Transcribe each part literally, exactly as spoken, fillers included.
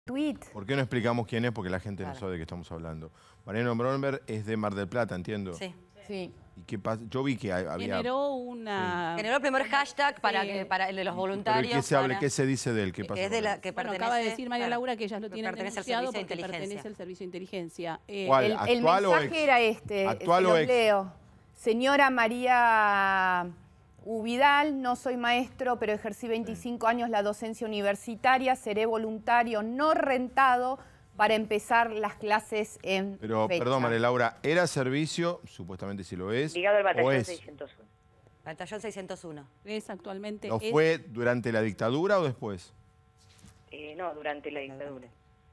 tweet. ¿Por qué no explicamos quién es? Porque la gente Claro. no sabe de qué estamos hablando. Mariano Bronenberg es de Mar del Plata, entiendo. Sí. Sí. ¿Y qué pasa? Yo vi que había... Generó una... Generó el primer hashtag para, Sí. que, para el de los ¿Pero voluntarios. qué se habla? para- ¿Qué se dice de él? ¿Qué pasa Es de con la él? que Bueno, pertenece, acaba de decir María claro, Laura que ellas lo que tienen pertenece al denunciado servicio de porque inteligencia. pertenece al servicio de inteligencia. Eh, ¿Cuál? El, el ¿Actual o mensaje ex? era este, ¿Actual se o los ex? leo. Señora María Uvidal, no soy maestro, pero ejercí veinticinco años la docencia universitaria, seré voluntario no rentado para empezar las clases en Pero, fecha. perdón, María Laura, ¿era servicio? Supuestamente si lo es. Ligado al ¿O batallón es? seiscientos uno. Batallón seiscientos uno. es actualmente... ¿Lo es- fue durante la dictadura o después? Eh, no, durante la dictadura.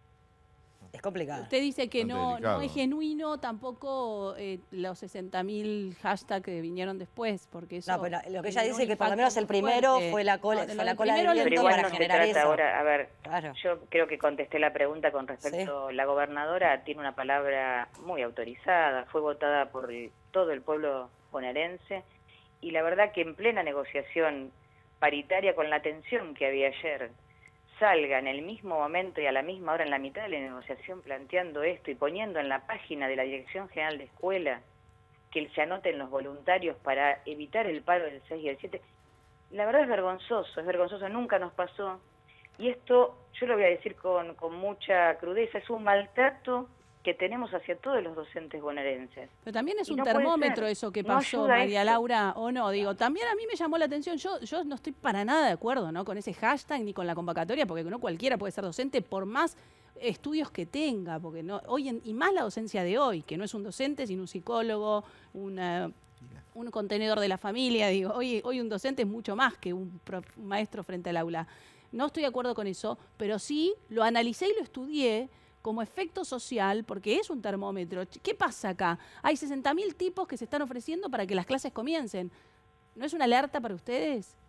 Es complicado. Usted dice que Bastante no, delicado. no es genuino tampoco eh, los sesenta mil hashtags que vinieron después, porque eso... No, pero lo que ella generó dice un que por lo impacto menos el muy primero fuerte. fue la cola, No, de fue lo la del cola del primero le- Pero viento igual para no se generar trata eso. ahora, a ver, Claro. yo creo que contesté la pregunta con respecto, la gobernadora tiene una palabra muy autorizada, fue votada por el- todo el pueblo bonaerense y la verdad que en plena negociación paritaria con la tensión que había ayer, salga en el mismo momento y a la misma hora en la mitad de la negociación planteando esto y poniendo en la página de la Dirección General de Escuela que se anoten los voluntarios para evitar el paro del seis y el siete, la verdad es vergonzoso, es vergonzoso, nunca nos pasó. Y esto, yo lo voy a decir con, con mucha crudeza, es un maltrato que tenemos hacia todos los docentes bonaerenses. Pero también es Y un no puede termómetro ser. eso que No pasó, ayuda María esto. Laura, o no. Digo, también a mí me llamó la atención, yo, yo no estoy para nada de acuerdo, ¿no? Con ese hashtag ni con la convocatoria, porque no cualquiera puede ser docente por más estudios que tenga, porque no, hoy en- y más la docencia de hoy, que no es un docente, sino un psicólogo, una, un contenedor de la familia. Digo, hoy, hoy un docente es mucho más que un, prof- un maestro frente al aula. No estoy de acuerdo con eso, pero sí lo analicé y lo estudié como efecto social, porque es un termómetro. ¿Qué pasa acá? Hay sesenta mil tipos que se están ofreciendo para que las clases comiencen. ¿No es una alerta para ustedes?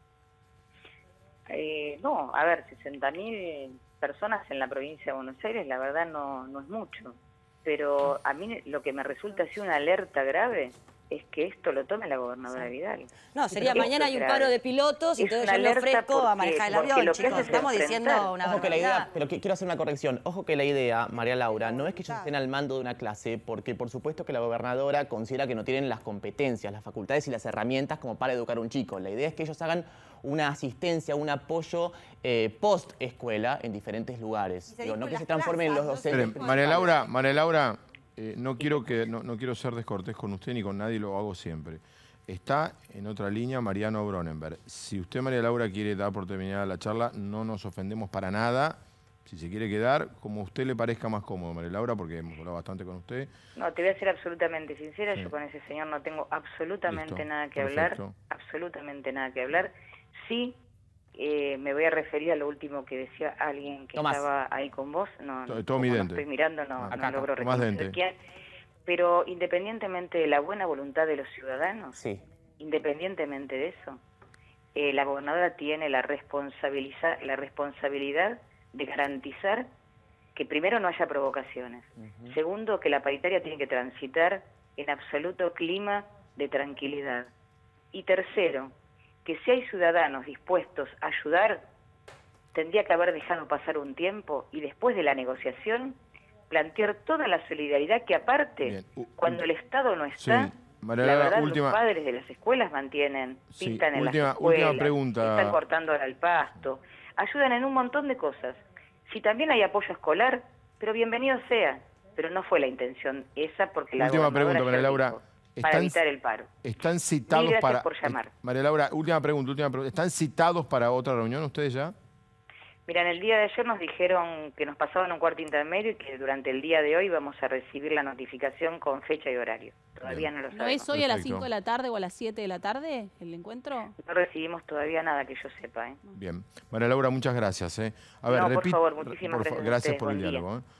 Eh, no, a ver, sesenta mil personas en la provincia de Buenos Aires, la verdad no, no es mucho. Pero a mí lo que me resulta así una alerta grave es que esto lo tome la gobernadora Vidal. No, sería Esto mañana es hay un grave. paro de pilotos y Es entonces una yo me alerta ofrezco a porque- manejar el porque avión, lo que chicos. hace es Estamos enfrentar. diciendo una Ojo que la idea, barbaridad. pero qui- quiero hacer una corrección. Ojo que la idea, María Laura, no es que ellos estén al mando de una clase, porque por supuesto que la gobernadora considera que no tienen las competencias, las facultades y las herramientas como para educar a un chico. La idea es que ellos hagan una asistencia, un apoyo eh, post-escuela en diferentes lugares. Digo, no que se transformen en los docentes. Esperen, María Laura, María Laura, eh, no quiero que no, no quiero ser descortés con usted ni con nadie, lo hago siempre. Está en otra línea Mariano Bronenberg. Si usted, María Laura, quiere dar por terminada la charla, no nos ofendemos para nada. Si se quiere quedar, como a usted le parezca más cómodo, María Laura, porque hemos hablado bastante con usted. No, te voy a ser absolutamente sincera, Sí. yo con ese señor no tengo absolutamente Listo, nada que perfecto. hablar, absolutamente nada que hablar. Sí, eh, me voy a referir a lo último que decía alguien que Tomás. estaba ahí con vos, no, To- no, Tommy como no Dente. estoy mirando, no, Ah, no acá, acá. logro Tomás reconocer Dente. quién, pero independientemente de la buena voluntad de los ciudadanos, Sí. independientemente de eso, eh, la gobernadora tiene la, responsabiliza- la responsabilidad de garantizar que primero no haya provocaciones, Ujú. segundo que la paritaria tiene que transitar en absoluto clima de tranquilidad y tercero, que si hay ciudadanos dispuestos a ayudar, tendría que haber dejado pasar un tiempo y después de la negociación plantear toda la solidaridad que aparte, Bien. U- cuando el Estado no está, Sí. María la Laura, verdad última- los padres de las escuelas mantienen, Sí, pintan en última- las escuelas, última pregunta. están cortando ahora el pasto, ayudan en un montón de cosas. Si también hay apoyo escolar, pero bienvenido sea, pero no fue la intención esa porque la Última gobernadora pregunta, María ayer Laura. dijo, para ¿Están- evitar el paro. ¿Están citados Mil gracias para... por llamar. eh, María Laura, última pregunta, última pregunta. ¿Están citados para otra reunión ustedes ya? Mira, en el día de ayer nos dijeron que nos pasaban un cuarto intermedio y que durante el día de hoy vamos a recibir la notificación con fecha y horario. Todavía Bien. no lo ¿No sabemos. es hoy a las Perfecto. cinco de la tarde o a las siete de la tarde el encuentro? No recibimos todavía nada que yo sepa, ¿eh? Bien. María Laura, muchas gracias. ¿eh? A ver, No, por repite- favor, muchísimas por fa- gracias a Gracias ustedes, por el buen día. diálogo. ¿eh?